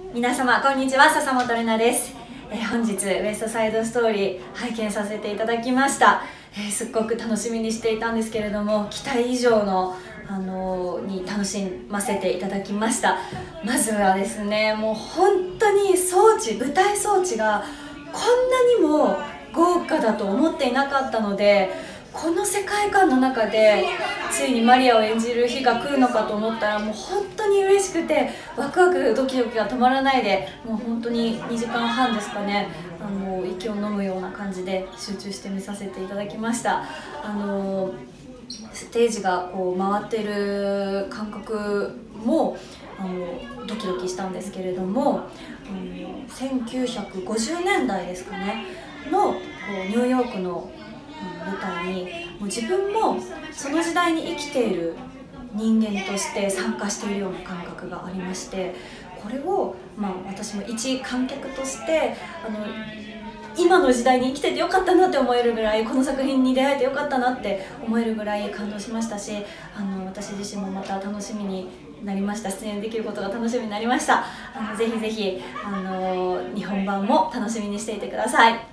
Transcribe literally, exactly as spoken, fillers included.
皆様こんにちは、笹本玲奈です。えー、本日ウエストサイドストーリー拝見させていただきました。えー、すっごく楽しみにしていたんですけれども、期待以上のあのー、に楽しませていただきました。まずはですね、もう本当に装置舞台装置がこんなにも豪華だと思っていなかったので、この世界観の中でついにマリアを演じる日が来るのかと思ったら、もう本当に嬉しくてワクワクドキドキが止まらないで、もう本当ににじかんはんですかね、あの息を飲むような感じで集中して見させていただきました。あのステージがこう回ってる感覚もあのドキドキしたんですけれども、あのせんきゅうひゃくごじゅうねんだいですかねのこうニューヨークの舞台に、もう自分もその時代に生きている人間として参加しているような感覚がありまして、これを、まあ、私も一観客としてあの今の時代に生きててよかったなって思えるぐらい、この作品に出会えてよかったなって思えるぐらい感動しましたし、あの私自身もまた楽しみになりました。出演できることが楽しみになりました。あのぜひぜひあの日本版も楽しみにしていてください。